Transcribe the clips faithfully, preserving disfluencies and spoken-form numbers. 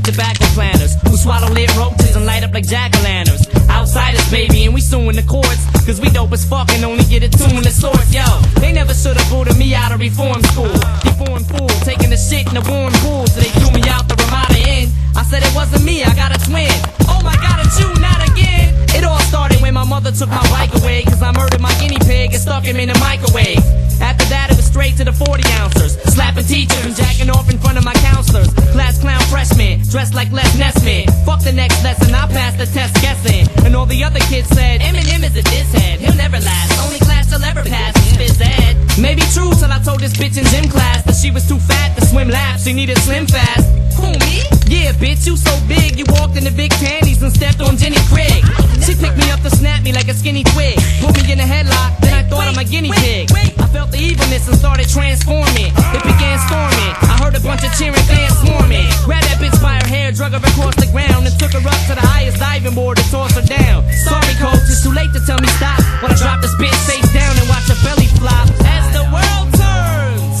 tobacco planters who swallow lit roaches and light up like jack-o'-lanterns. Outsiders, baby, and we suing the courts, cause we dope as fuck and only get a tuneless source. Yo, they never should've booted me out of reform school. Deformed fool, taking the shit in the warm pool, so they threw me out the Ramada Inn. I said it wasn't me, I got a twin. Oh my god, it's you, not again. It all started when my mother took my bike away, cause I murdered my guinea pig and stuck him in the microwave. After that it was straight to the forty ouncers, slapping teachers and jacking off in front of my counselors. Class clown freshmen, dressed like Les Nessman. Fuck the next lesson, I passed the test guessing. And all the other kids said, Eminem is a diss head, he'll never last, only class he'll ever pass is phys ed. Maybe true till I told this bitch in gym class that she was too fat to swim laps, she needed slim fast. Who, me? Yeah, bitch, you so big, you walked in the big panties and stepped on Jenny Craig. She picked me up to snap me like a skinny twig, put me in a headlock, then I thought I'm a guinea pig. I felt the evilness and started transforming. It began storming, I heard a bunch of cheering fans swarming. Grabbed that bitch by her hair, drug her across the ground, and took her up to the highest diving board to toss her down. Sorry coach, it's too late to tell me stop, but I dropped this bitch face down and watch her belly flop. As the world turns,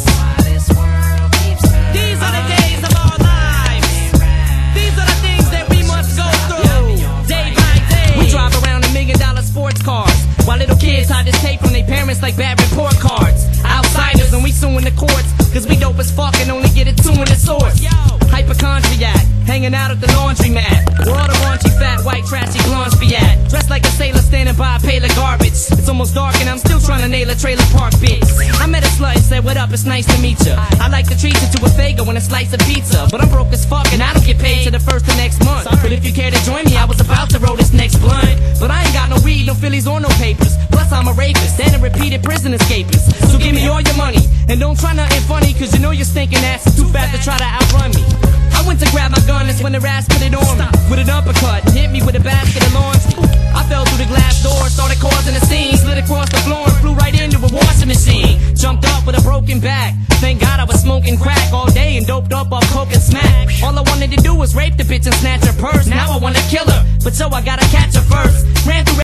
these are the days of our lives. These are the things that we must go through, day by day. We drive around in million dollar sports cars, while little kids hide this tape from their parents like bad report cards. Outsiders and we suing the courts, cause we dope as fuck and only get it two in the source. Hypochondriac, hanging out at the laundromat, where all the raunchy fat white trashy blondes be at. Dressed like a sailor standing by a pail of garbage. It's almost dark and I'm still trying to nail a trailer park bitch. I met a slut and said, what up, it's nice to meet ya. I like to treat you to a Fago and a slice of pizza, but I'm broke as fuck and I don't get paid till the first of next month. But if you care to join me, I was about to roll this next blunt, but I ain't got no weed, no Phillies or no papers. Plus I'm a rapist and a repeated prison escapist. So give me all your money and don't try nothing funny, cause you know your stinking ass is too fat to try to outrun me. I went to grab my gun, that's when the ass put it on me with an uppercut and hit me with a basket of laundry. I fell through the glass door, started causing a scene, slid across the floor and flew right into a washing machine. Jumped up with a broken back, thank God I was smoking crack all day and doped up off coke and smack. All I wanted to do was rape the bitch and snatch her purse. Now I wanna kill her, but so I gotta catch her first. Ran through